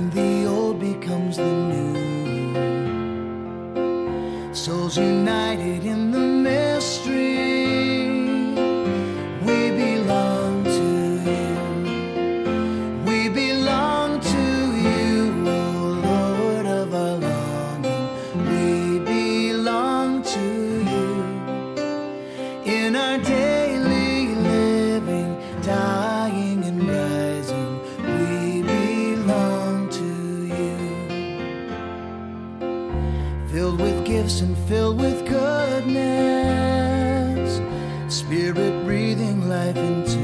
and the old becomes the new. Souls united in the mystery, we belong to you. We belong to you, O Lord of our longing. We belong to you. In our daily living, dying and rising, we belong to you. Filled with gifts and filled with goodness, Spirit breathing life into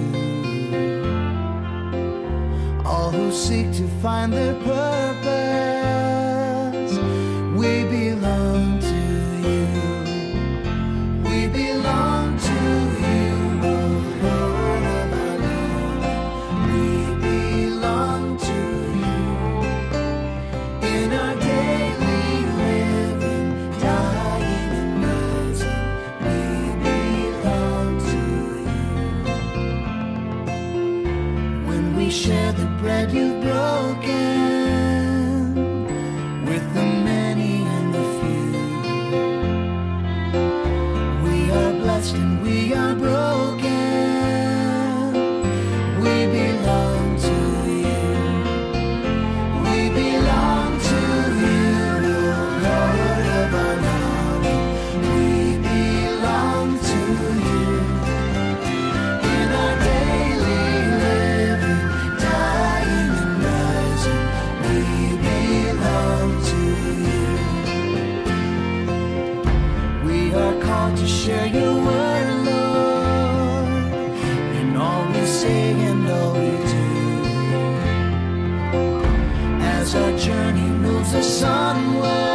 all who seek to find their purpose. We belong to you. We belong to you, O Lord of our longing. We belong to you. In our daily living, dying and rising, we belong to you. When we share the bread you've broken with the many and the few, we are blessed and we are broken. We belong to you. We belong to you, O Lord of our longing. We belong to you. In our daily living, dying and rising, we belong to you. We are called to share your word, Lord, in all we say and all we do. As our journey moves us onward,